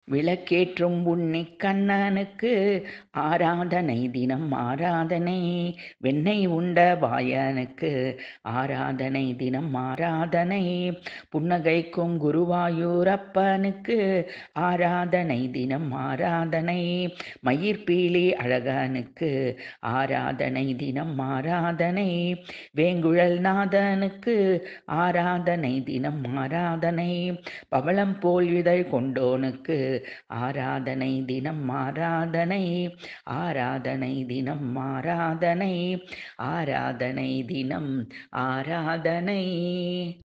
விளக்கேற்றும் உன்னிக் கண்ணனுக்கு ஆராதனை தினம் ஆராதனை. வெண்ணெய் உண்ட வாயனுக்கு ஆராதனை தினம் ஆராதனை. புன்னகைக்கும் குருவாயூரப்பனுக்கு ஆராதனை தினம் ஆராதனை. மயிர்பீலி அழகனுக்கு ஆராதனை தினம் ஆராதனை. வேங்குழல் நாதனுக்கு ஆராதனை தினம் ஆராதனை. பவளம் போல் இதழ் கொண்டோனுக்கு ஆராதனை தினம் ஆராதனை. ஆராதனை தினம் ஆராதனை. ஆராதனை தினம் ஆராதனை.